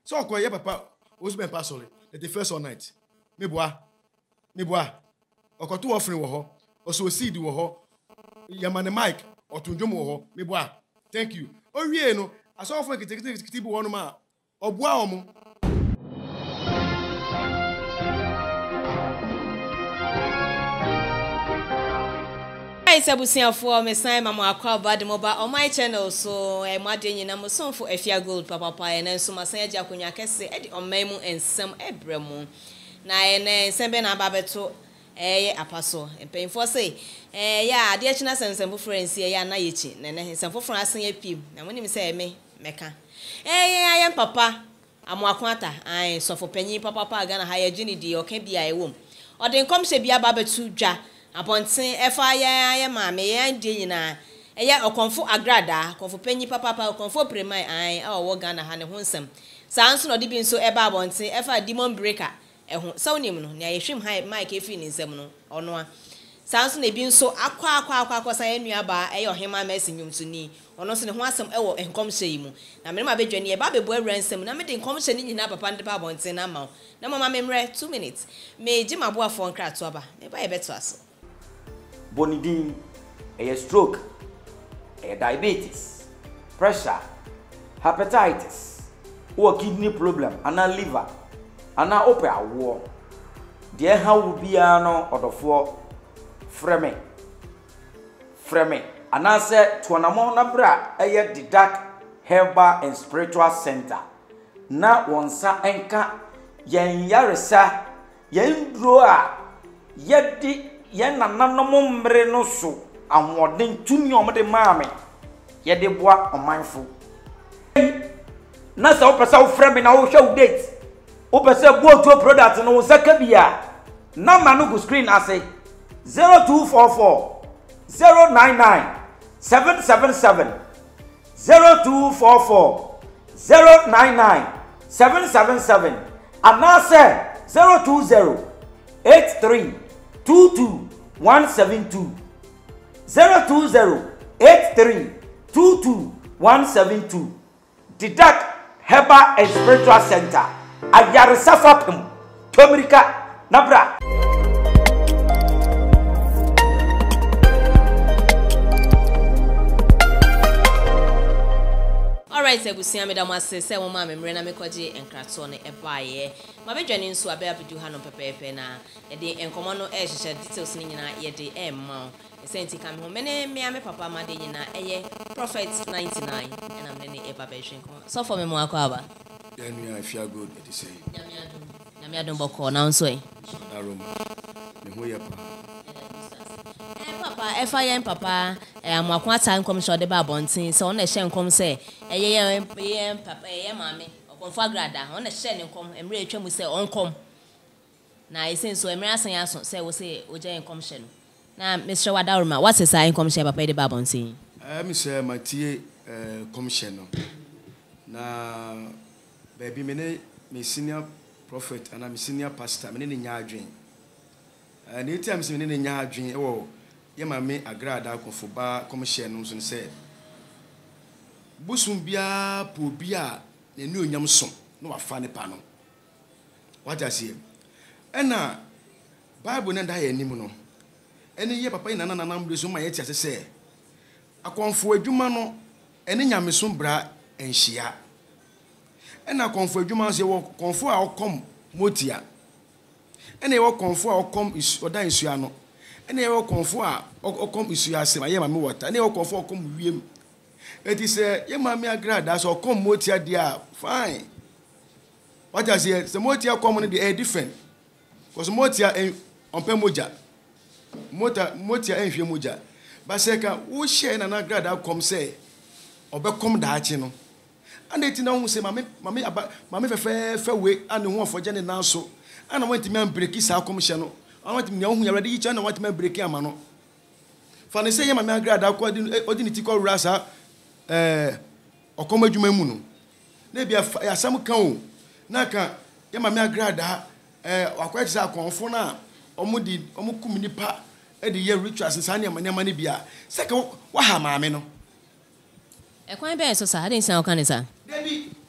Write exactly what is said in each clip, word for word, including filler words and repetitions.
So ko ye papa o so be pa sorry the first all night me boa me boa okoto offering wo ho o so seed wo ho yamane mic otundwom wo ho me boa thank you o wie no aso offering kitikiti kitikiti bi wo no ma oboa omo Sabusia for me sign mama akwa bad mobile on my channel so e made nyina mo sonfo afia gold papa papa e na so masan agya akonya kese e di on mu ensem ebremu na e na sembe na babeto eh apaso empemfo say eh ya ade akina sensem fo friends e ya na yechi na na sensem fo friends asen apim na monim say me meka eh ayen papa amo akwata ai so fo panyi papa papa ga na ha ya gini di oka bia e wom ode nkom hye bia babetu dwa Apontin efa ya ya maame ya die nyina eya okonfo agrada konfo panyi papa papa okonfo premai an a wo Ghana ha ne ho nsem saa nso no de bi nso eba abontin efa demon breaker eho sawnim no ne yehwim high mic efi ne nsem no ono a saa nso ne bi nso akwa akwa akwa akwa sa enua ba eya ohema mesi nyumsuni ono nso ne ho asem ewo enkom hye yi mu na me ma bedwane e ba bebu awura nsem na me de enkom hye ni nyina papa de ba abontin na ma na mama memre two minutes me ji maboa fo nkra to aba me ba e beto aso Bonidin, a stroke, a diabetes, pressure, hepatitis, or kidney problem, and a liver, and a opera war. Dear, how will be ano or the four frame? Frame, and answer to an amount bra, a yet the dark herbal and spiritual center. Now one sa enka, yen yaresa, yen droa, yet the yen na nanom mbre no so ahoden tumi omde maame ye de boa omanfo na sa opesa wo frame na wo hwa date opesa go to product no saka bia na ma no go screen ase zero two four four zero nine nine seven seven seven zero two four four zero nine nine seven seven seven and now say zero two zero eight three two two one seven two zero two zero eight three two two one seven two Didak Herbal and Spiritual Center Ayare Safapem Tomirika Nabra. Alright, ebusia me da mwase se wo ma memre na mekoje enkrato ne ebaye ma bedwane nso abe abedu ha no pepepe na e de enkomo no e hyehyɛ details ni nyina ye de e ma esenti kam ho mene me ame papa ma de nyina eye prophet ninety-nine na me ne e baba hwenko so for me mo akwa ya nua afia good e say nyame adom nyame adom boko na nso e na roma me ho ye pa papa efa yen papa eh amakwa ta nkom so de ba bontin se on na hye nkom se eye yen papa eye maame okonfo agrada on na hye ne nkom emre atwam se onkom na esen so emre asan aso se wo se oje nkom hye no na Mister Wadaruma what is say nkom hye papa de ba bontin eh mi se matie eh kom hye no na baby me ne me senior prophet and me senior pastor me ne nya adwen eh ne time se me ne nya adwen e wo ye mame agrada akofo ba komhye no so se busum bia po bia na ni onyam so no wafa ne pa no waja sie ena bible na da ye nim no ene ye papa ina na na mbre so ma ye tiase se akonfo adwuma no ene nyame so bra enhia ena akonfo adwuma so wo konfo a okom motia ene ye wo konfo a okom odan isua no ene ye wo konfo a okom isua se ma ye ma me water ene ye wo konfo okom wiem eti se ye ma me agrada so okom motia dia fine what I say se motia kom no dey different because motia on pe moja mota motia enhwe moja ba se ka wo share na na agrada kom se obekom daachi no and eti na hu se ma me ma me ma me fefe fe we ane hu ofoje ne na so ana wanti me break sa kom hye no ana wanti me hu ya rade yi cha na wanti me break ama no fa ne se ye ma me agrada ko odi ni ti ko wura sa eh okom adwuma mu no na bia ya sam kan o na ka ye ma me agrada eh wakwa sa konfo na omudi omukum nipa e de ye rituals nsa ne ma ne ma ne bia se ka wa ha ma me no e kwan be so sa hadin san kan sa Debi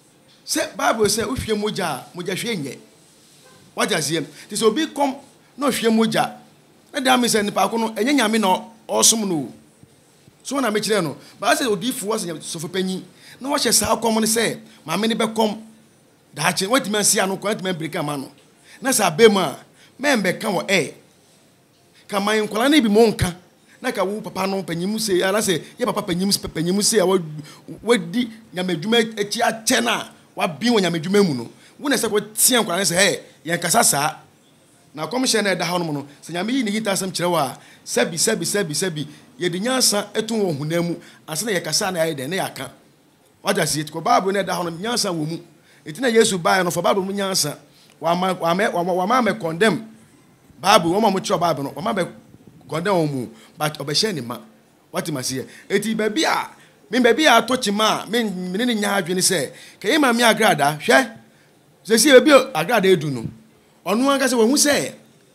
say Bible say if you moja moja hwe what you see this will be come no hwe moja na da me say nipa ko no enye nyame na osom no so na me kire no ba say odifo was so for panyi na wo hye sa kom no say ma me ne be kom da che what man see anu ko what man break am no na sa be ma men be ka wo eh ka man kwala na bi mo nka na ka wo papa no panyim say ala say ye papa panyim panyim say wadi nyamadwuma echi ache na wa bi wo nyamadwuma mu no wo na say ko tie kwala na say hey ye kasa sa na commission na da ha no no say nyame yi ni hita asem kire wa sabi sabi sabi sabi ye de nyansa etun wo hunamu ase na ye kasa na ye de na yaka wada see it ko bible na da ha no nyansa wo mu etina yesu ba no for bible mu nyansa wa ma wa ma me condemn bible wo ma mu kire bible no wa ma be condemn wo mu but obehye ni ma what ma see eti ba bia me ba bia to chima me me ne nya adwene se kay ma me agrada hwe se sie ba bia agrada edu no onu anga se wo hu se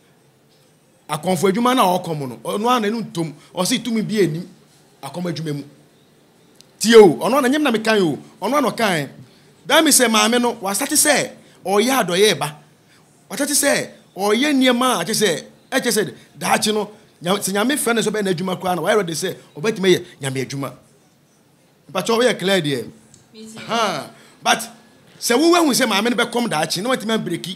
akonfo adwuma na okom no onu ana nu ntom o se tumi bi ani akom adwuma mu tie o onu ana nyem na me kan o onu ana kan da mi se maame no wa start se o ya adoye ba wa start se o ye niema a che se e che se da chi no nyame fe ne so be na adwuma kra na wa ready se obetime ye nyame adwuma but o ye clear there ha but se wo hu se maame no be kom da chi no watime breki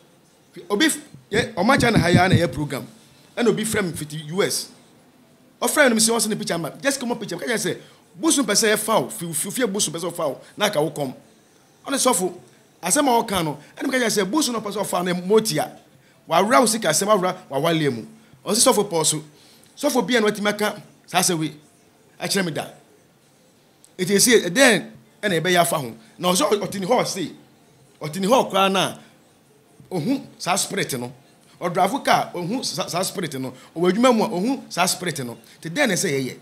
obi ye o ma cha na haya na ye program and obi from fifty U S o friend me se won se ne picture ma just come up picture ka say busu pese e foul fi fi busu pese foul na ka wo kom on sofo asema o kan no and me ka say busu no pese foul na motia wa wra wo sika asema wra wa wale mu o se sofo poso sofo bia no atimaka sa se we a kire me da it is here then and e be ya fa ho na o so otini ho say otini ho kwa na ohun sa spirit no odrafu ka ohun sa spirit no owadwuma mu ohun sa spirit no te den say yeye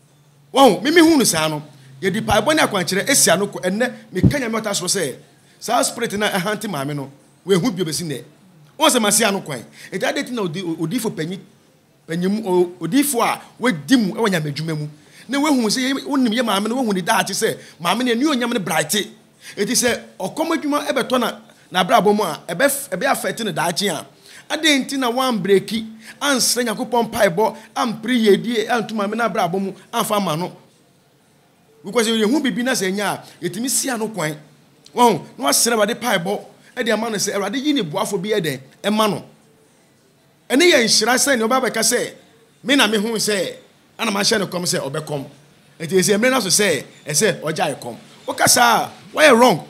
won mimi hunu sa no ye di pai boni akwankire esia no ko enne me kanya meta so say sa spirit na ehanti maame no we hu biobesi ne won se masia no kwan e da deti na odifo panyi panyim odifo a wadimu e wanya madwuma mu na we hu se wonim ye maame no we hu ni da ati say maame ne enu onyam ne bright e ti say okomadwuma e beto na na brabo mu a ebe ebe afete ne daache a ade nti na wan breki ansre yakopon paibo ampre yedie antuma me na brabo mu amfa ma no because ye hu bibi na se nya yetimi sia no kwan won no asre bade paibo e de ma no se erade yi ne buafo bi e de e ma no ene ye nhira se ne oba beka se me na me hu se ana ma hye ne kom se obekom enti se emre na so se e se oja ekom o kasa why wrong.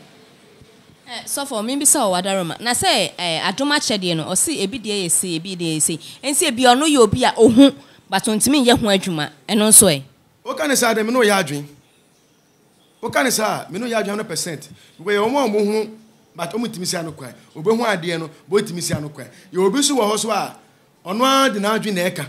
Eh, so for me be so wadaroma na say eh adoma chede no o si ebi de ye si ebi de ye si ensi ebi ono ye obi a ohun but ontimi ye ho adwuma eno nso e o kan say de me no ya adwen o kan say me no ya adwen one hundred percent we ye omo omo hu but omo timi sia no kwan obe hu ade no bo timi sia no kwan ye obi so wo ho so a ono ade na adwen na eka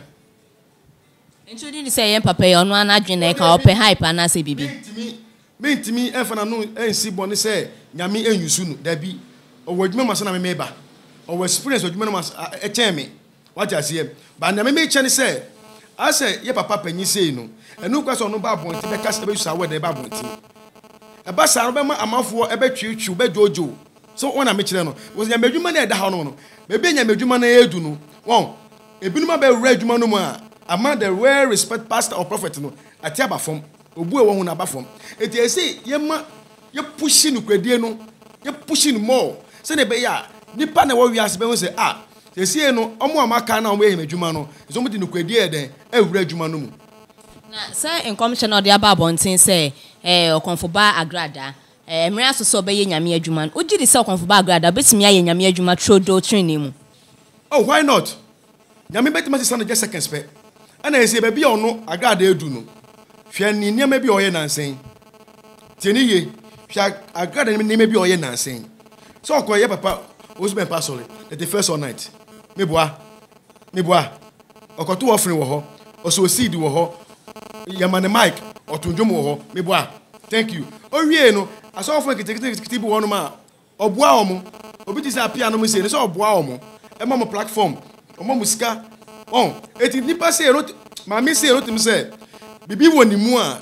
ento di say ye papa ye ono na adwen na eka ope hype ana say bibi timi me ntimi enfana no ensi boni say nyame enyusu no da bi owadwuma maso na me meba o experience odwuma no mas e chen me what you see ba na me me chen say ase ye papa panyi sei no enu kwa so no ba bonti be kasa be yusa wede ba bonti e ba sa no be ma amafo e be twetwu be jojo so wona me kire no wo nyame adwuma na e da ha no no be be nyame adwuma na edu no won ebinuma be wura adwuma no mu a ama the well respect pastor or prophet no ati aba fom obu e wo hu na aba fom eti ese ye ma ye pushing ukwadie no ye pushing more se ne be ya nipa na wo wiase be ho se ah se sie no omo amaka na omo ehim adwuma no so mo di ukwadie e den awura adwuma no mu na say in commission of the ababontin say eh okonfo ba agrada eh mre asoso be ye nyame adwuma no ogi di say okonfo ba agrada betimi aye nyame adwuma trodo training mu oh why not nyame betima se sana just seconds pe ana ese be bia ono agrada edu no hwe ni niam bi oye nansen tieni ye hwa agrada ni niam bi oye nansen so okoye papa osben pasole the first all night me boa me boa okoto offering wo ho oso seed wo ho yamane mic otundwom wo ho me boa thank you owie no aso offering kitikiti bi wo no ma oboa omo obi ti say apia no me say so oboa omo e ma mo platform omo musika on eti nipa say no ma me say no tim say bibi woni mu a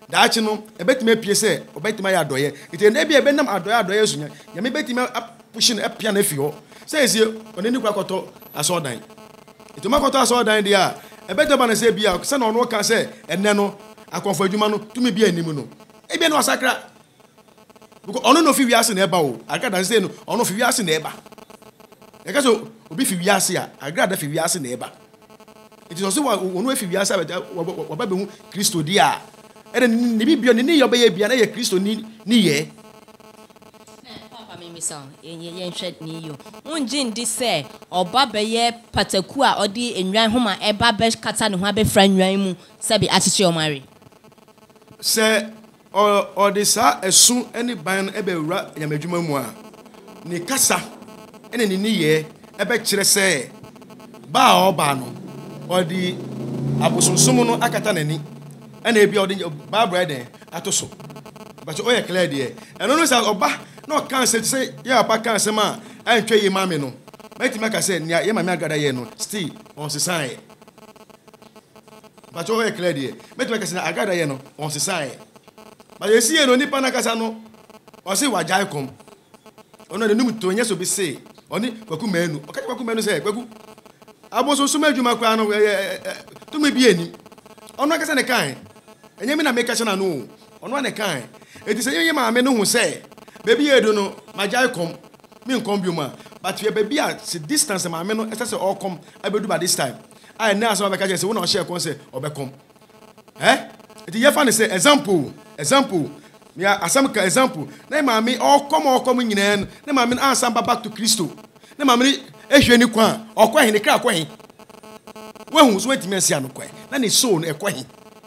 daachi no ebetime pie se obetime ya adoye ite na bia ebenam adoye adoye sunya nyame betime pushing epia na fi ho se ezie oneni kwa koto asodan ite makoto asodan dia ebetaba na se bia se na ono ka se enne no akonfo adwuma no tumi bia anim no ebia no asakra because ono no fi wiase na eba o agrada se no ono fi wiase na eba e ka so obi fi wiase a agrada fi wiase na eba it is also ono fi wiase wa ba be hu Kristo dia e ni bibio ni ni yobe ye bia na ye Kristo ni ni ye papa me misa ye ye nhwe ni yo unji ndi se oba be ye pataku a odi enwan homa eba be kata ne ho abefra nwan mu se bi achichi omare se o o de sa esu eni ban ebe wura nyamadwuma mu a ni kasa ene ni ni ye ebe kire se ba oba no odi abosonsom no akata nani ena ebi odi Bible eden atoso but o ye clear there eno no say oba no kan say say ya pa kan say ma antwe ye mame no meti maka say nia ye mame agada ye no still on se sai but o ye clear there meti maka say agada ye no on se sai but ye see no nipa na kasa no o say wajai kom ono de num to nya so bi say oni kwaku manu o ka kwaku manu say kwaku aboso suma adwuma kwa no to me bi ani ono akasa ne kan enye mi na make sure na no ono ne kan eti se ye ma me no hu say baby edo no majai kom me nkom bi ma but ye baby a se distance ma me no ese se all come abedu by this time I na so be ka je se wo na share kon say obekom eh eti ye fa ne say example example me asam ka example na ma me all come all come nyina na ma me answer back to Kristo na ma me ehwe ni kwa okwa hin ne kra kwa hin wehu so wetimi asia no kwa na ne soul no ekwa hin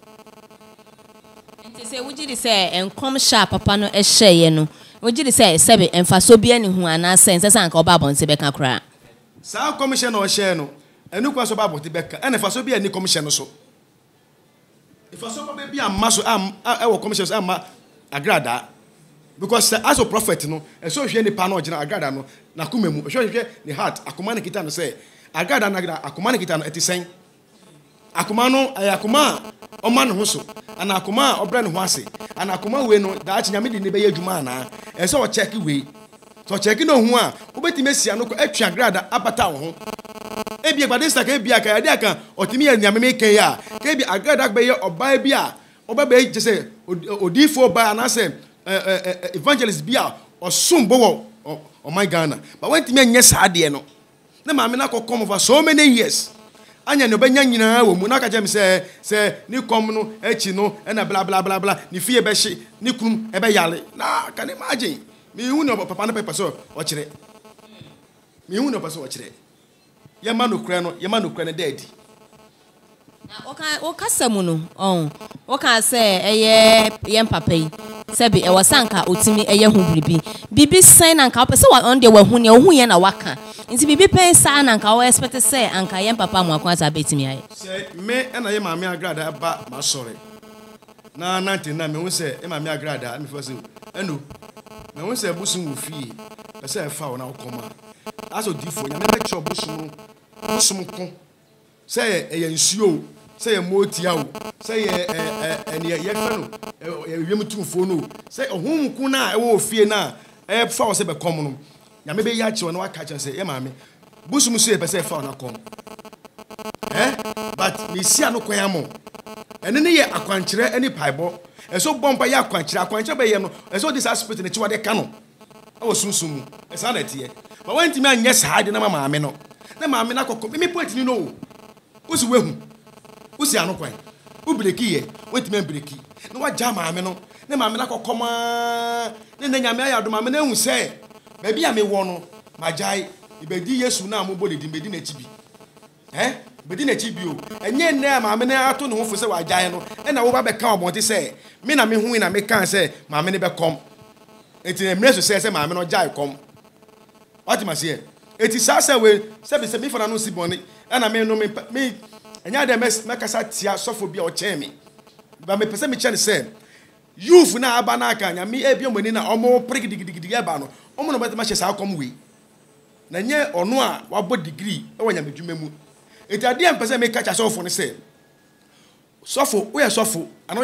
nti se wujiri se enkom sha papa no ehye no wujiri se sebe emfaso bia ne hu ana sense sanka oba bonse beka kra sa commission no share no enu kwa so ba boti beka ene faso bia ni commission no so ifaso ba bia maso am e wo commission so am agrada because as a prophet no e so hwe ni pa no ogina agrada no na kumemu hwe hwe ni heart akoma ne kita no say agrada na agrada akoma ne kita no etisen akoma no ay akoma o ma ne ho so ana akoma obra ne ho ase ana akoma we no da achi nyame di ne be yadwuma na e so o check we so check no hu a obeti mesia no ko atwa agrada abata wo ho e bi gbade saka e bi aka ya de aka otimi ya nyame me kan ya ke bi agrada be ye oba bi a oba be je se odifo ba na se evangelist bia osumbo wo o my Ghana but when timi anya saade no na ma me na come for so many years anya no benya nyina wo mu na ka jam se se ni kom no echi no e na bla bla bla bla ni fie be hye ni kunum e be yale na ka ni imagine me hu no papa na papa so o kire me hu no papa so o kire ye ma no kura no ye ma no kura ne daddy na oka oka samu no on oka se eye ye papa yi sebi e wasanka otimi eye hu bibi bibi sign na nka opese wa on de wa hu ne hu ye na waka nti bibi pen sa na nka o expect say anka ye papa mu akwata betimi aye se me na ye maame agrada ba ma sore na ninety na me hu se e maame agrada me fo se enu me hu se busun wo fie be se fa wo na okoma aso difo nya me be cho busun busun ko se e ye nsuo say ye motia o say ye eh ye ye fa no ye wiem tumfo no say ohum ku na e wo fie na e fa wo se be kom no nya me be ya chi wo na waka cha say ye maame busum so e be say fa na kom eh but me sia no kwan amo ene ne ye akwankire eni paibo e so bomba ye akwankire akwankire be ye no e so this aspect ne chi wade ka no e wo sunsumu e sa na tie but when ti me anya saade na maame no na maame na kokko me point ni no usi wehu usi anu kwan ubireki ye wetime mbireki na waja maame no na maame na kokoma ne na nyame ayado maame na hu se ba bia me wo no majai ibedi Yesu na mo bodi mbedi na chibi eh bedi na chibi o enye na maame na ato ne ho fo se wajai no e na wo ba be ka obonte se me na me hu na me kan se maame ne be kom enti na mreso se se maame no jai kom otima se eti sasa we se be se me fana no si boni ana me no me me enya de mes makasa tia sofo bia o chemi ba me pese me chene se youth na aba na aka nya me ebia mani na omo prigidigidi aba no omo no beta ma hyesa akom we na nye ono a wabo degree e wanya medwuma mu eti ade em pese me kacha sofo ne se sofo we sofo ana ye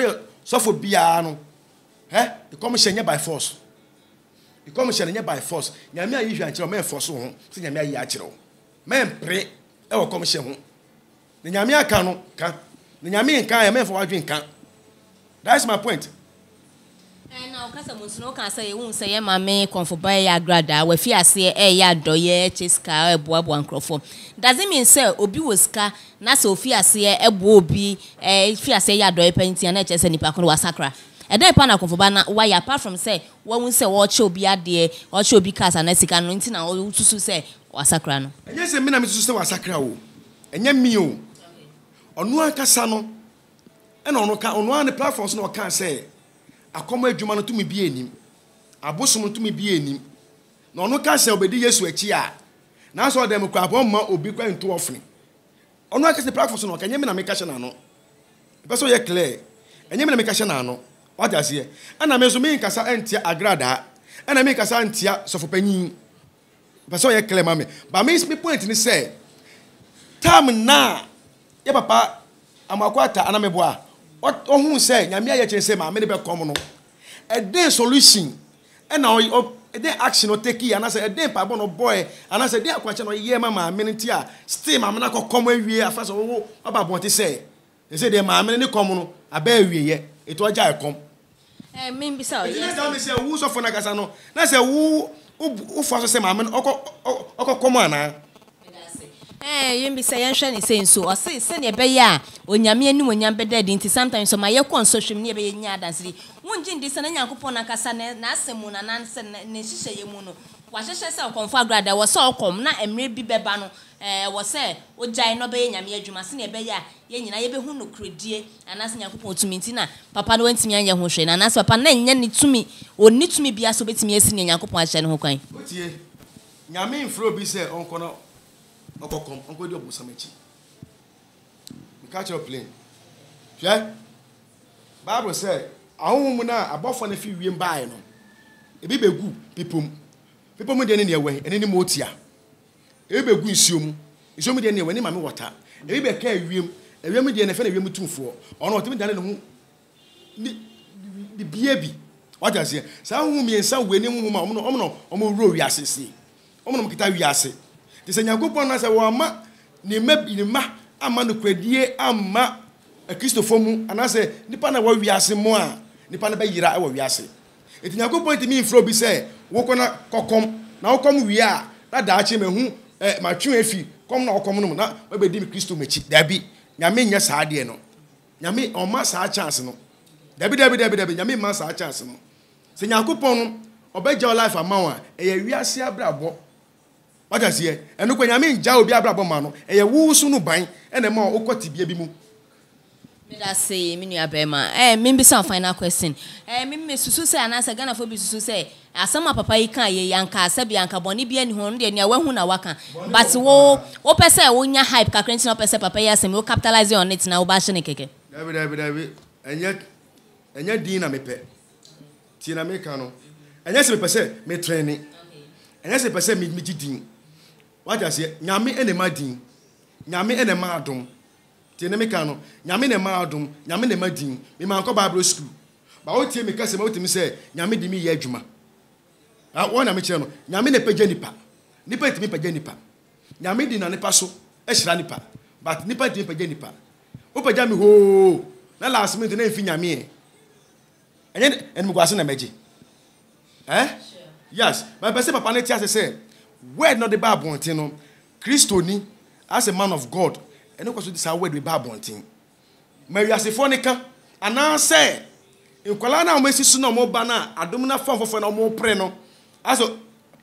so for biano eh the commission by force the commission by force nyame ayi hwan kire o men force ho se nyame ayi a kire o men pre e wo commission ho the nyame aka no ka the nyame nka ya men for wadwen nka. That's my point. And now kasa munsuno kan say won say ye mame konfo ya grada we fi ase e ya doye chiska e boabo ankrofo. Does it mean say obi woska na say ofi ase e bo obi e fi ase ya doye painting na che say nipa kono wasakra. E dey pa na konfo ba na why apart from say won say wo che obi ade o che obi kasa na sika no nti na wo tusu say wasakra no. Enye say me na me tusu say wasakra o. Enye mi o. Onu akasa no e na onu ka onu an platforms no kan say akoma adwuma no tumi bi enim abosom no tumi bi enim na ono ka se obedi Yesu achi a na so dem kwa abomma obi kwa nto ofne ono aka se platform so no kanye me na me ka hye na no be so ye clear enye me na me ka hye na no what does here ana me so me nkasa antia agrada ana me nkasa antia sofopanyin be so ye clear ma me ba me me point ni say tam na ye papa amakwata ana me boa ohun say nyame aye kire say ma me ne be kom no a day solution and now a day action no take and I say a day pa no boy and I say dey akwache no ye ma ma me nti a still ma me na kom awie afa so wo aba bonti say they say dey ma me ne kom no aba awie ye eto aja e kom eh me bi say yes na me say wo so for na kasa no na say wo wo fa so say ma me okọ okọ kom ana. Eh, you be say yenhwe ni say so. O say say ne be ya onyame anim onyam be dead nti sometimes so my ye kon social media be nya dansiri. Wonji ndi se na Nyankopon na kasa na na asemu na na se ne hihye ye mu no. Wa hihye se okonfo agrada wo se okom na emre bi beba no eh wo se ojai no be nyame adwuma se ne be ya ye nyina ye be hu no kredie anase Nyankopon tumi nti na papa no wantimi anya ho hwe na anase papa na nya ni tumi oni tumi bia so betimi asi ne Nyankopon a hye ne ho kwan. Otie nyame infro bi se onko no okokom onko di obusamachi we catch your plane hwe Bible say ahunmu na abofo na fi wiem bae no ebi begu pipom pipom de ne ne ewe ene ni motia ebi begu nsiom nsiom de ne ewe ni mame wota ebi be ka wiem ewiem de ne fe na wiem tumfo ono otimi dane ne hu ni di biebi what as here sa hu mi ensa we ni hu ma omo omo omo ro wi asese omo no kita wi ase ti se Nyankopon na se wo ama ni ma ni ma ama no kwadie ama a Christopher mu anase nipa na wo wi ase mu a nipa na be yira e wo wi ase eti Nyankopon ti mi infro bi se wo kona kokom na wo kom wi a na da ache me hu eh ma twen afi kom na wo kom no na we be di mi Christo machi dabi nyame nya saa de no nyame o ma saa chance no dabi dabi dabi dabi nyame ma saa chance no se Nyankopon no obegya life amawa e ya wi ase abrabo What here? And look when I mean Jao be a brabomano, a woo soon ban, and a more okoti be mu. Me da say, Minia Bema. Eh, maybe some final question. Eh, Miss Susu and as a Ghana for Bisu say, as some papa you can ye yanka, Sabianca, Bonnie be and Honda near Wahuna Waka. But wo, what per se, when your hype, Cacrentin or Pesa Papa, yes, and we'll capitalize on it now, bashing a cake. David, David, David, and yet, and yet, Dina me pet. Tina Mecano. And yes, a per se, me training. And yes, a per se, me meeting. What I say, Nyame ene madin, Nyame ene madum. Tiene mekano, Nyame ne madum, Nyame ne madin. Me man ko Bible school. Ba o tie me kase ma o timi say, Nyame di mi ye adwuma. Ah, wona me kire no, Nyame ne pagya nipa. Nipa timi pagya nipa. Nyame di na nipa so, e hira nipa. But nipa timi pagya nipa. O pagya me ho. Na last minute na mfi Nyame e. Enye en mugwase na meji. Eh? Yes, but person papa ne tia say word not the Bible until no Christo ni as a man of God and no this word the Bible until Mary as a phonica and now say in Kolana o mesi su na mo ba na adom na fam fofo na mo pre no aso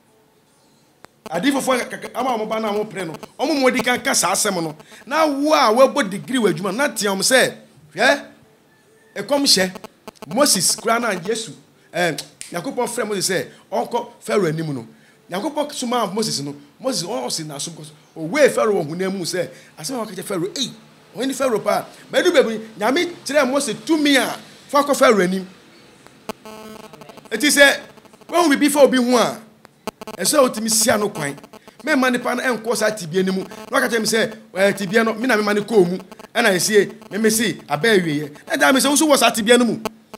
adi fofo ama mo ba na mo pre no o mo modi kan ka sa asem no na wo a we bo degree wa adwuma na tiam say eh e kom hye Moses kra na Jesus eh Yakopon frɛ Moses say onko Pharaoh anim no Yakopon suma Moses no Moses on sin na so o we Pharaoh hu na mu say asem wa ka Pharaoh eh when the Pharaoh pa me do bebu nyame kyerɛ Moses to me a fa ko Pharaoh anim it is say when we before obi hu a e say otimi sia no kwan me man pa na enko sa tibia anim na ka kyerɛ me say tibia no me na me man ko mu e na ye sie me me si aba awie e da me say wo so wo sa tibia no mu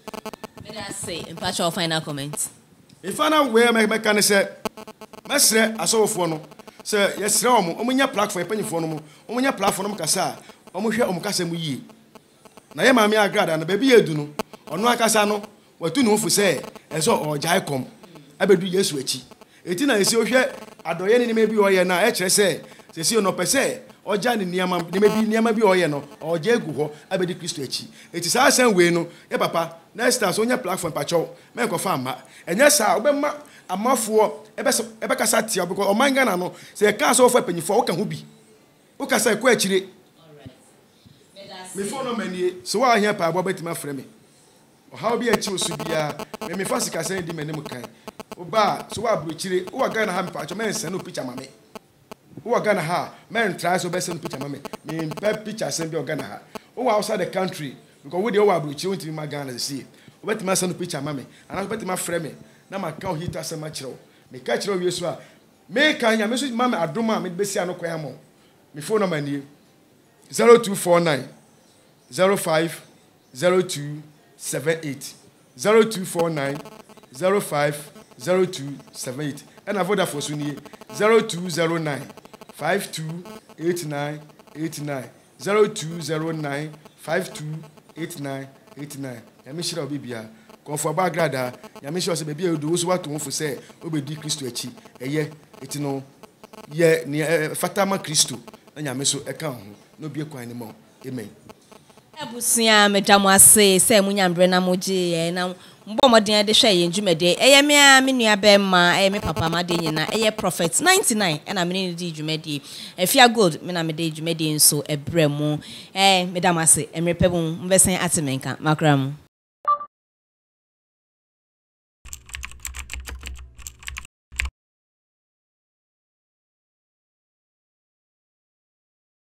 Let us say, in fact, your final comment. If I know where my mechanic said, Master, I saw for no, sir, yes, Rome, Omunia platform, a penny for no, Omunia platform, Cassa, Omusha Omcasem. Na ye maame agrada na baby edu no ono akasa no watu no fu se eso ojai kom abedu Yesu achi eti na esi ohwe adoye ne me bi oye na e kire se se si no pese oja ne niam ne me bi niam bi oye no oja egu ho abedi Kristo achi eti sa san we no e papa next time so nya platform pacho me ko fa ama enye sa obema amafo ebe ebe kasa tia because o manga na no se ka so fa panyifo wo ka ho bi wo kasa ko achire me phone many so why here pa abobeti ma frɛ me o how be a chi osu bia me me fasi ka send di me nim kan o ba so wa abrochire o wa Ghana ha me pa cho me send no picture ma me o wa Ghana ha men try so be send picture ma me me pe picture send bi o Ghana ha o wa outside the country because we dey o wa abrochire won ti ma Ghana see o beti ma send no picture ma me and o beti ma frɛ me na ma kan hita se ma kyerɛ me ka kyerɛ wi so a me kan ya me so ma me adoma me be si anokwa ya mo me phone many zero two four nine zero five zero two seven eight zero two four nine zero five zero two seven eight and avoda for suni zero two zero nine five two eight nine eight nine zero two zero nine five two eight nine eight nine yami shira obi bia konfo bagrada yami shira se bebia odo so wato wonfo se obedi Kristo achi eye eti no ye ni fatama Kristo na yami so eka ho no bie kwan ni mo amen. Ebusia medamu ase se munyambre na moje ye na mbo modin de hwe ye dwumede eye me a me nua be ma eye me papa ma de nyina eye prophet ninety-nine e na me ne di dwumede Efia Gold me na me de dwumede nso ebremu eh medamu ase emrepebun mbesen atimenka makramu.